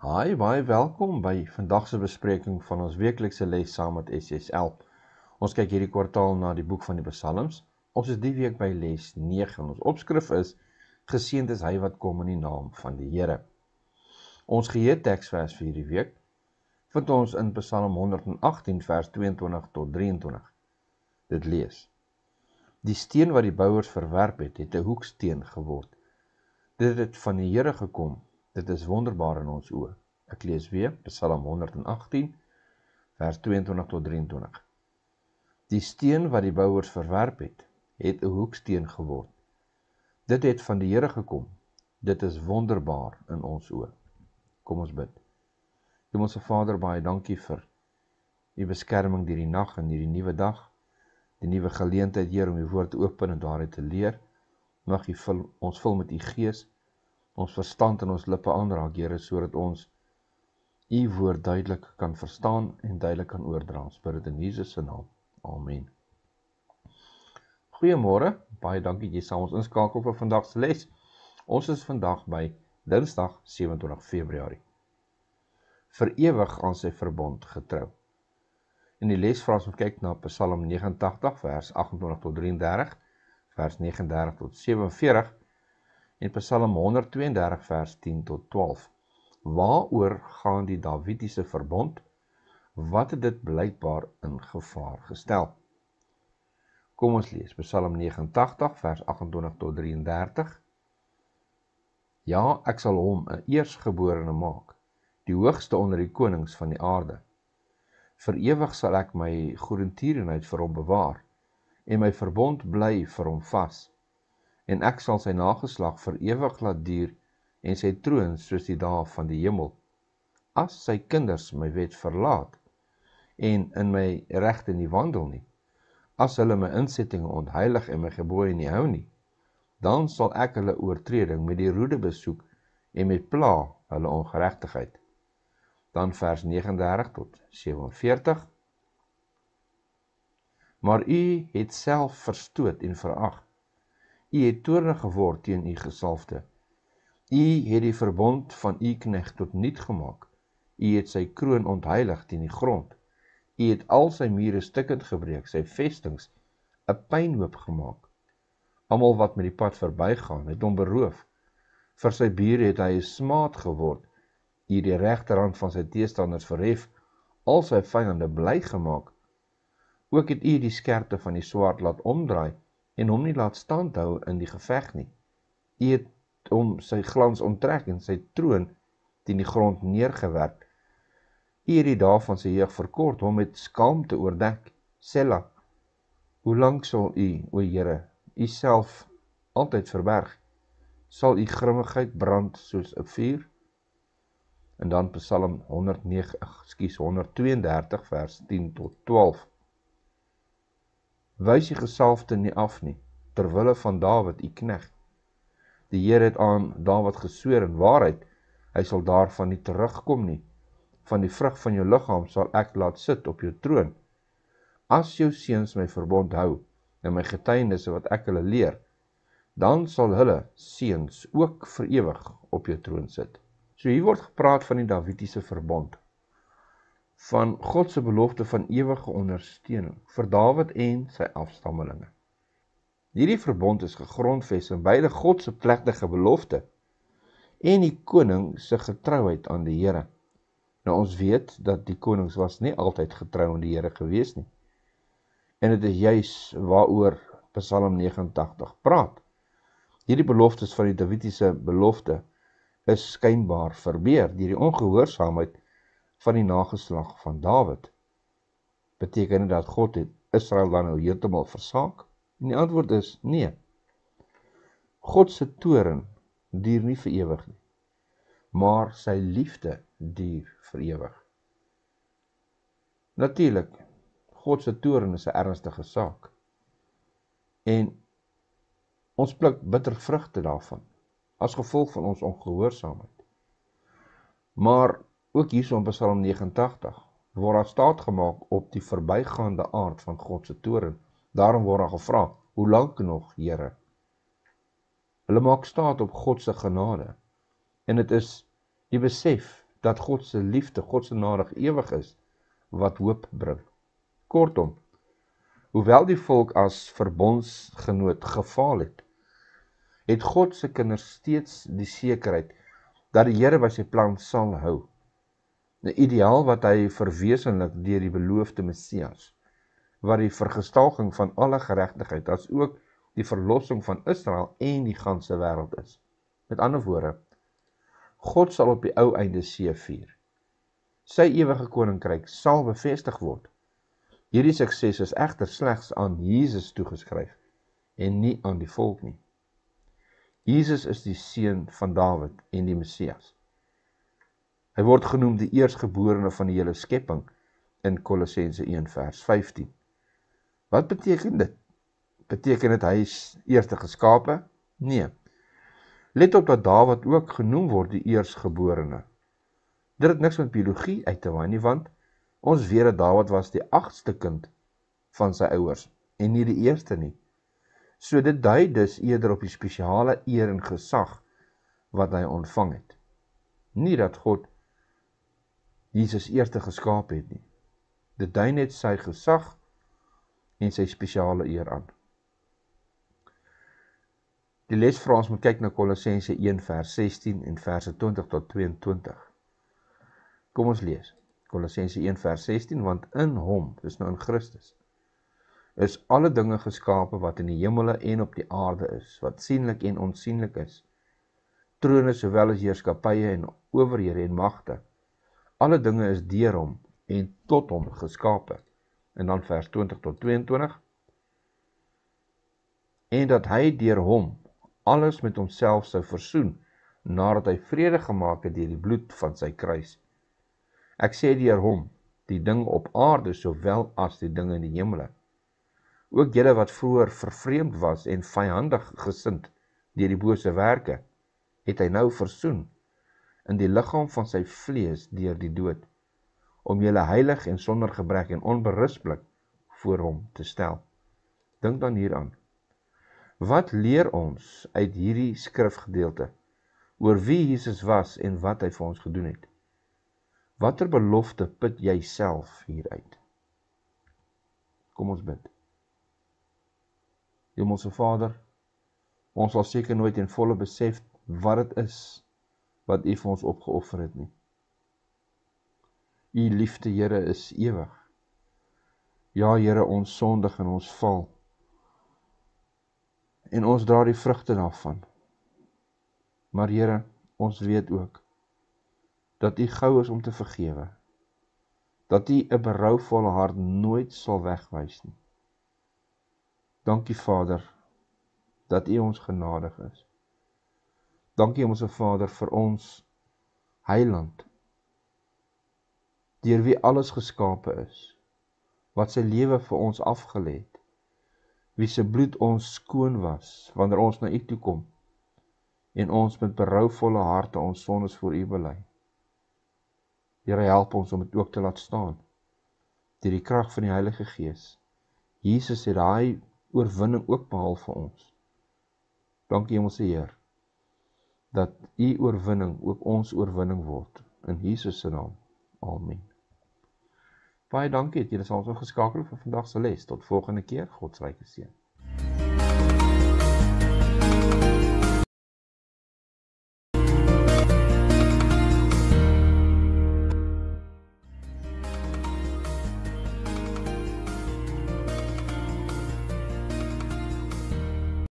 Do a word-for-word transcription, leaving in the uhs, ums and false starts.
Hi, baie welkom by vandag se bespreking van ons weeklikse les saam met S S L. Ons kyk hierdie kwartaal na die boek van die Psalms. Ons is die week by les nege en ons opskrif is Geseënd is hy wat kom in die naam van die Here. Ons geheue teksvers vir hierdie week vind ons in Psalm honderd agttien vers tweeëntwintig tot drieëntwintig. Dit lees: Die steen wat die bouers verwerp het, het 'n hoeksteen geword. Dit het van die Here gekom. Dit is wonderbaar in ons oë. Ek lees weer, Psalm honderd agttien, vers tweeëntwintig tot drieëntwintig. Die steen wat die bouers verwerp het, het 'n hoeksteen geword. Dit het van die Here gekom. Dit is wonderbaar in ons oë. Kom ons bid. Hemelse Vader, baie dankie vir u beskerming deur die nag en hierdie nuwe dag, die nuwe geleentheid, Heer, om u woord te open en daaruit te leer. Mag u vul, ons vul met u gees, ons verstand en ons lippe aanraak, Here, sodat ons u woord duidelik kan verstaan en duidelik kan oordra. Ons bid dit in Jesus se naam. Amen. Goeiemôre, baie dankie jy saam ons inskakel vir vandag se les. Ons is vandag by Dinsdag sewe en twintig Februarie. Vir ewig aan sy verbond getrou. In die les vra ons kyk na Psalm nege en tagtig vers agt en twintig tot drie en dertig, vers nege en dertig tot sewe en veertig en Psalm honderd twee en dertig vers tien tot twaalf. Waaroor gaan die Davidiese verbond? Wat het dit blykbaar in gevaar gestel? Kom ons lees Psalm nege en tagtig vers agt en twintig tot drie en dertig. Ja, ek sal hom 'n eersgeborene maak, die hoogste onder die konings van die aarde. Vir ewig sal ek my goedertierenheid vir hom bewaar, en my verbond bly vir hom vas. En ek sal sy nageslag vir ewig laat duur, en sy troon soos die dae van die hemel. As sy kinders my wet verlaat, en in my regte nie wandel nie, as hulle my insettinge ontheilig en my gebooie nie hou nie, dan sal ek hulle oortreding met die roede besoek, en met pla hulle ongeregtigheid. Dan vers nege en dertig tot sewe en veertig. Maar u het self verstoot en verag. U het toornig geword teen u gesalfde. U het die verbond van u knegt tot niet gemaak. U het sy kroon ontheilig teen die grond. U het al sy mure stukkend gebreek, sy vestings 'n pynhoop gemaak. Almal wat met die pad verbygaan, het hom beroof. Vir sy bure het hy 'n smaad geword. U het die regterhand van sy teestanders verhef, al sy vyande bly gemaak. Ook het u die skerpte van die swaard laat omdraai en hom nie laat standhou in die geveg nie. U het hom sy glans onttrek en sy troon teen die grond neergewerp. U het die dae van sy jeug verkort, hom met skaamte oordek. Sela, hoe lank sal u, o Here, u self altyd verberg? Sal u grimmigheid brand soos 'n vuur? En dan Psalm honderd nege, ekskuus, honderd twee en dertig vers tien tot twaalf. Wys u gesalfde nie af nie, ter wille van Dawid, u knegt. Die Here het aan Dawid gesweer in waarheid, hy sal daarvan nie terugkom nie. Van die vrug van jou liggaam sal ek laat sit op jou troon. As jou seuns my verbond hou, en my getuienisse wat ek hulle leer, dan sal hulle seuns ook vir ewig op jou troon sit. So hier word gepraat van die Davidiese verbond, van God se belofte van ewige ondersteuning vir Dawid en sy afstammelinge. Hierdie verbond is gegrondves in beide God se plegtige belofte en die koning se getrouheid aan die Here. Nou ons weet dat die konings was nie altyd getrou aan die Here gewees nie. En dit is juis waaroor Psalm nege en tagtig praat. Hierdie beloftes van die Davidiese belofte is skynbaar verbeur deur die ongehoorsaamheid van die nageslag van Dawid. Beteken dit dat God het Israel dan nou heeltemal versaak? En die antwoord is nee. God se toorn duur nie vir ewig nie, maar sy liefde duur vir ewig. Natuurlik, God se toorn is 'n ernstige saak. En ons pluk bitter vrugte daarvan, as gevolg van ons ongehoorsaamheid. Maar ook hierso in Psalm nege en tagtig word daar staat gemaak op die verbygaande aard van God se toorn. Daarom word daar gevra, hoe lank nog, Here? Hulle maak staat op God se genade. En dit is die besef dat God se liefde, God se genade ewig is, wat hoop bring. Kortom, hoewel die volk as verbondsgenoot gefaal het, het God se kinders steeds die sekerheid dat die Here by sy plan sal hou. 'n Ideaal wat hy verwesenlik deur die beloofde Messias, wat die vergestalking van alle geregtigheid, as ook die verlossing van Israel en die ganse wêreld is. Met ander woorde, God sal op die ou einde seëvier. Sy ewige koninkryk sal bevestig word. Hierdie sukses is egter slegs aan Jesus toegeskryf en nie aan die volk nie. Jesus is die seun van Dawid en die Messias. Hy word genoem die eerstgeborene van die hele skepping in Kolossense een vers vyftien. Wat beteken dit? Beteken dit hy is eerste geskape? Nee. Let op dat Dawid ook genoem word die eerstgeborene. Dit het niks met biologie uit te waai nie, want ons weet dat Dawid was die agste kind van sy ouers en nie die eerste nie. So dit dui dus eerder op die spesiale eer en gesag wat hy ontvang het. Nie dat God Jesus eerste geskaap het nie. Dit dui net sy gesag en sy spesiale eer aan. Die les vir ons moet kyk na Kolossense een vers sestien en verse twintig tot tweeëntwintig. Kom ons lees. Kolossense een vers sestien, want in hom, dis nou in Christus, is alle dinge geskape wat in die hemele en op die aarde is, wat sienlik en onsienlik is. Trone sowel as heerskappye en owerhede en magte. Alle dinge is deur hom en tot hom geskape. En dan vers twintig tot tweeëntwintig. En dat hy deur hom alles met homself sou versoen, nadat hy vrede gemaak het deur die bloed van sy kruis. Ek sê deur hom, die dinge op aarde sowel as die dinge in die hemele. Ook julle wat vroeër vervreemd was en vyandig gesind deur die bose werke, het hy nou versoen in die liggaam van sy vlees deur die dood, om julle heilig en sonder gebrek en onberispelik voor hom te stel. Dink dan hieraan. Wat leer ons uit hierdie skrifgedeelte oor wie Jesus was en wat hy vir ons gedoen het? Watter belofte put jy self hieruit? Kom ons bid. Hemelse Vader, ons sal seker nooit en volle besef wat dit is wat U vir ons opgeoffer het nie. U liefde, Here, is ewig. Ja, Here, ons sondig en ons val. En ons dra die vrugte daarvan. Maar Here, ons weet ook dat U gou is om te vergewe. Dat U 'n berouvolle hart nooit sal wegwys nie. Dankie Vader, dat U ons genadig is. Dankie ons Vader vir ons Heiland, deur wie alles geskape is, wat sy lewe vir ons afgelê het, wie se bloed ons skoon was, wanneer ons na U toe kom, en ons met berouvolle harte ons sondes voor U bely. Here, help ons om dit ook te laat staan, deur die krag van die Heilige Gees. Jesus het daai oorwinning ook behaal vir ons. Dankie Hemelse Heer, dat U oorwinning ook ons oorwinning word, in Jesus se naam. Amen. Baie dankie dat julle saam geskakel vir vandag se les. Tot volgende keer. God se ryke seën.